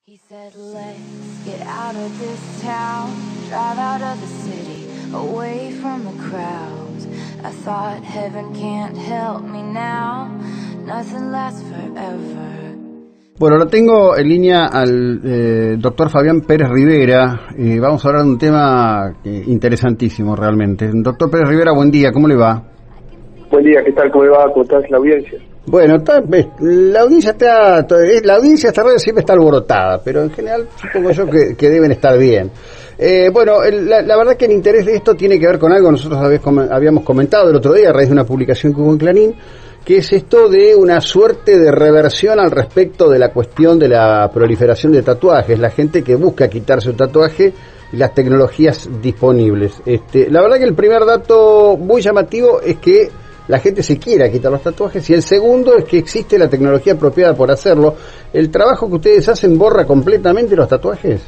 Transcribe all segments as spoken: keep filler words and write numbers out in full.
He said, let's get out of this town, drive out of the city, away from the crowds. I thought heaven can't help me now, nothing lasts forever. Bueno, lo tengo en línea al eh, doctor Fabián Pérez Rivera. Eh, vamos a hablar de un tema eh, interesantísimo realmente. Doctor Pérez Rivera, buen día, ¿cómo le va? Buen día, ¿qué tal? ¿Cómo le va? ¿Cómo está la audiencia? Bueno, está, la audiencia está, la audiencia esta radio siempre está alborotada, pero en general supongo yo que, que deben estar bien. Eh, bueno, el, la, la verdad que el interés de esto tiene que ver con algo que nosotros habíamos comentado el otro día a raíz de una publicación que hubo en Clarín, que es esto de una suerte de reversión al respecto de la cuestión de la proliferación de tatuajes, la gente que busca quitarse un tatuaje y las tecnologías disponibles. Este, la verdad que el primer dato muy llamativo es que la gente se quiera quitar los tatuajes, y el segundo es que existe la tecnología apropiada por hacerlo. ¿El trabajo que ustedes hacen borra completamente los tatuajes?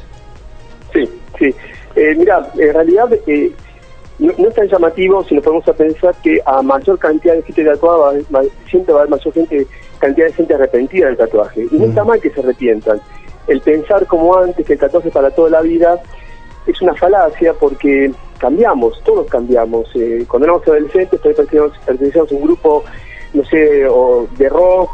Sí, sí. Eh, mira, en realidad eh, no, no es tan llamativo si nos ponemos a pensar que a mayor cantidad de gente tatuada va, siempre va a haber mayor gente, cantidad de gente arrepentida del tatuaje. Y no está mal que se arrepientan. El pensar como antes que el tatuaje para toda la vida es una falacia, porque cambiamos, todos cambiamos. Eh, cuando éramos adolescentes, pertenecíamos a un grupo, no sé, o de rock,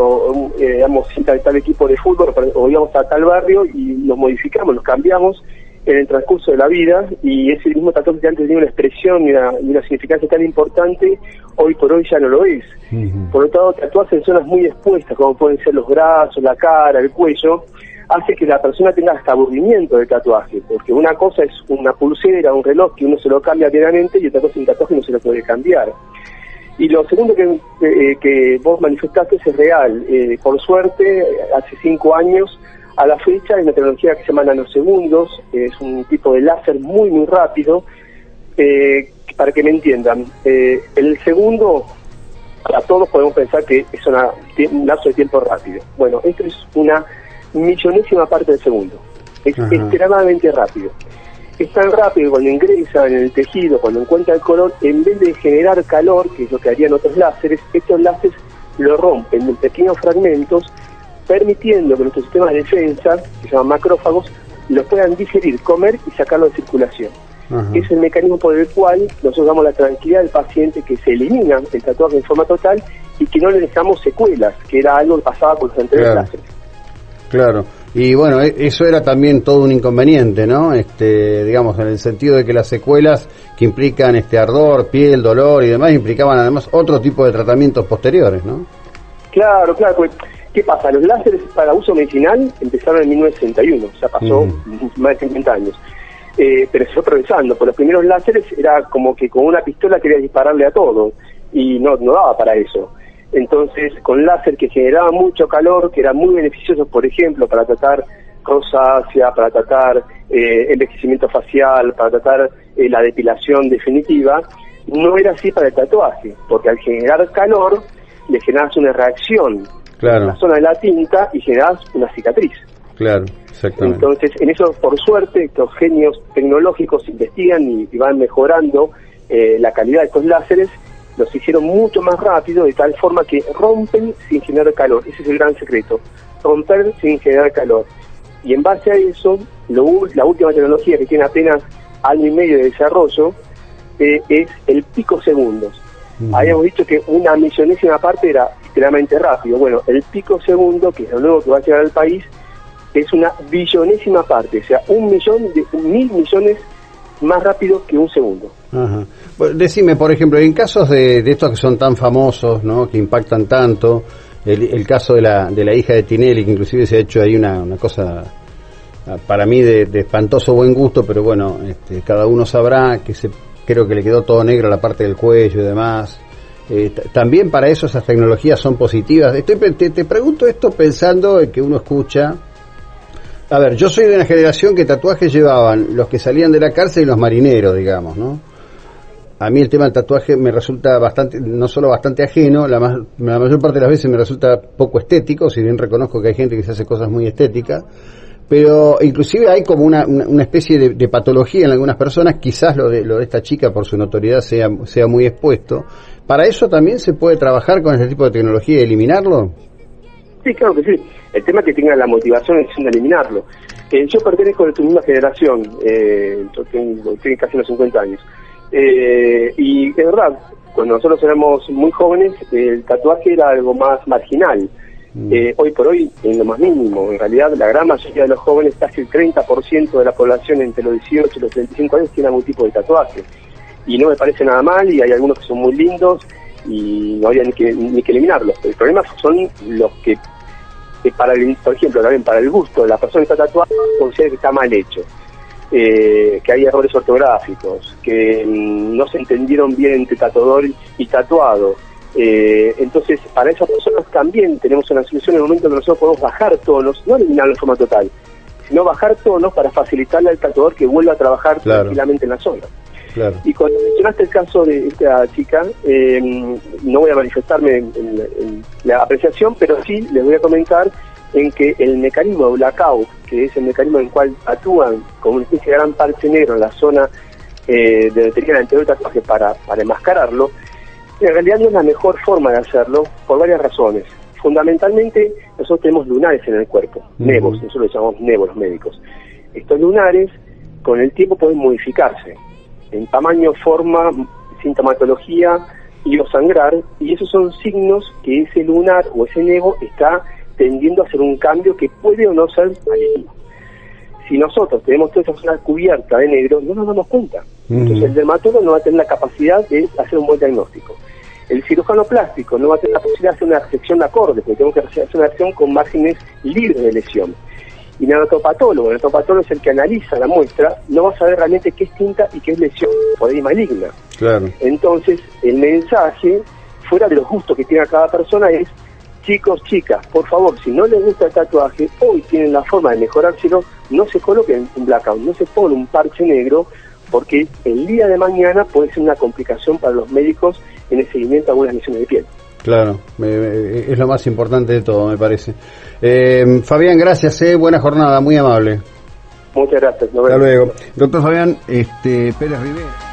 o eh, digamos, tal, tal equipo de fútbol, o íbamos a tal barrio y nos modificamos, nos cambiamos en el transcurso de la vida, y ese mismo tatuaje que antes tenía una expresión y una, y una significancia tan importante, hoy por hoy ya no lo es. Uh-huh. Por lo tanto, tatuarse en zonas muy expuestas, como pueden ser los brazos, la cara, el cuello, hace que la persona tenga hasta aburrimiento del tatuaje, porque una cosa es una pulsera, un reloj que uno se lo cambia diariamente, y otra cosa es un tatuaje no se lo puede cambiar. Y lo segundo que, eh, que vos manifestaste es real. Eh, por suerte, hace cinco años a la fecha hay una tecnología que se llama nanosegundos, eh, es un tipo de láser muy muy rápido. Eh, para que me entiendan, eh, el segundo, para todos podemos pensar que es una, un lapso de tiempo rápido. Bueno, esto es una millonésima parte del segundo, es Ajá. extremadamente rápido. Es tan rápido que cuando ingresa en el tejido, cuando encuentra el color, en vez de generar calor, que es lo que harían otros láseres, estos láseres lo rompen en pequeños fragmentos, permitiendo que nuestro sistema de defensa, que se llaman macrófagos, lo puedan digerir, comer y sacarlo de circulación. Ajá. Es el mecanismo por el cual nosotros damos la tranquilidad al paciente que se elimina el tatuaje en forma total y que no le dejamos secuelas, que era algo que pasaba con los anteriores claro. láseres. Claro, y bueno, eso era también todo un inconveniente, ¿no? Este, digamos, en el sentido de que las secuelas que implican este ardor, piel, dolor y demás, implicaban además otro tipo de tratamientos posteriores, ¿no? Claro, claro, pues, ¿qué pasa? Los láseres para uso medicinal empezaron en mil novecientos sesenta y uno, ya pasó uh-huh. más de cincuenta años, eh, pero se fue progresando. Por los primeros láseres era como que con una pistola querías dispararle a todo, y no, no daba para eso. Entonces, con láser que generaba mucho calor, que eran muy beneficiosos, por ejemplo, para tratar rosácea, para tratar eh, envejecimiento facial, para tratar eh, la depilación definitiva, no era así para el tatuaje, porque al generar calor, le generabas una reacción claro. en la zona de la tinta y generabas una cicatriz. Claro, exactamente. Entonces, en eso, por suerte, estos genios tecnológicos investigan y, y van mejorando eh, la calidad de estos láseres. Los hicieron mucho más rápido, de tal forma que rompen sin generar calor. Ese es el gran secreto, romper sin generar calor. Y en base a eso, lo, la última tecnología, que tiene apenas año y medio de desarrollo, eh, es el picosegundos. Uh-huh. Habíamos dicho que una millonésima parte era extremadamente rápido. Bueno, el picosegundo, que es lo nuevo que va a llegar al país, es una billonésima parte, o sea, un millón de mil millones más rápido que un segundo. Ajá. Bueno, decime, por ejemplo, en casos de, de estos que son tan famosos, ¿no?, que impactan tanto, el, el caso de la de la hija de Tinelli, que inclusive se ha hecho ahí una, una cosa para mí de, de espantoso buen gusto, pero bueno, este, cada uno sabrá que se, creo que le quedó todo negro a la parte del cuello y demás. Eh, t- también para eso esas tecnologías son positivas. Estoy, te, te pregunto esto pensando en que uno escucha. A ver, yo soy de una generación que tatuajes llevaban los que salían de la cárcel y los marineros, digamos, ¿no? A mí el tema del tatuaje me resulta bastante, no solo bastante ajeno, la, más, la mayor parte de las veces me resulta poco estético, si bien reconozco que hay gente que se hace cosas muy estéticas, pero inclusive hay como una, una, una especie de, de patología en algunas personas, quizás lo de, lo de esta chica por su notoriedad sea, sea muy expuesto. ¿Para eso también se puede trabajar con este tipo de tecnología y eliminarlo? Sí, claro que sí. El tema es que tengan la motivación y decisión de eliminarlo. Eh, yo pertenezco de tu misma generación, eh, yo tengo, tengo casi unos cincuenta años. Eh, y es verdad, cuando nosotros éramos muy jóvenes, el tatuaje era algo más marginal. Mm. Eh, hoy por hoy, en lo más mínimo, en realidad la gran mayoría de los jóvenes, casi el treinta por ciento de la población entre los dieciocho y los treinta y cinco años tiene algún tipo de tatuaje. Y no me parece nada mal, y hay algunos que son muy lindos, y no habría ni que, ni que eliminarlos. El problema son los que, que para el, por ejemplo, también para el gusto de la persona que está tatuada, considera que está mal hecho. Eh, que hay errores ortográficos, que mm, no se entendieron bien entre tatuador y tatuado. Eh, entonces, para esas personas también tenemos una solución en el momento que nosotros podemos bajar tonos, no eliminarlo de forma total, sino bajar tonos para facilitarle al tatuador que vuelva a trabajar claro. tranquilamente en la zona. Claro. Y cuando mencionaste el caso de esta chica, eh, no voy a manifestarme en, en, en la apreciación, pero sí les voy a comentar en que el mecanismo de blackout, que es el mecanismo en el cual actúan como una especie de gran parche negro en la zona eh, de donde tenían el anterior tatuaje para, para enmascararlo, en realidad no es la mejor forma de hacerlo por varias razones. Fundamentalmente, nosotros tenemos lunares en el cuerpo, uh-huh. nevos, nosotros les llamamos nevos los médicos. Estos lunares, con el tiempo, pueden modificarse en tamaño, forma, sintomatología y o sangrar, y esos son signos que ese lunar o ese nevo está tendiendo a hacer un cambio que puede o no ser maligno. Si nosotros tenemos toda esa zona cubierta de negro, no nos damos cuenta. Uh-huh. Entonces el dermatólogo no va a tener la capacidad de hacer un buen diagnóstico. El cirujano plástico no va a tener la posibilidad de hacer una resección de acorde, porque tenemos que hacer una resección con márgenes libres de lesión. Y el anatopatólogo, el anatopatólogo es el que analiza la muestra, no va a saber realmente qué es tinta y qué es lesión por ahí maligna. Claro. Entonces, el mensaje, fuera de los gustos que tiene cada persona, es: chicos, chicas, por favor, si no les gusta el tatuaje, hoy tienen la forma de mejorárselo, no se coloquen un blackout, no se pongan un parche negro, porque el día de mañana puede ser una complicación para los médicos en el seguimiento a algunas lesiones de piel. Claro, eh, es lo más importante de todo, me parece. Eh, Fabián, gracias, eh, buena jornada, muy amable. Muchas gracias. Hasta luego. Doctor Fabián este, Pérez Rivera.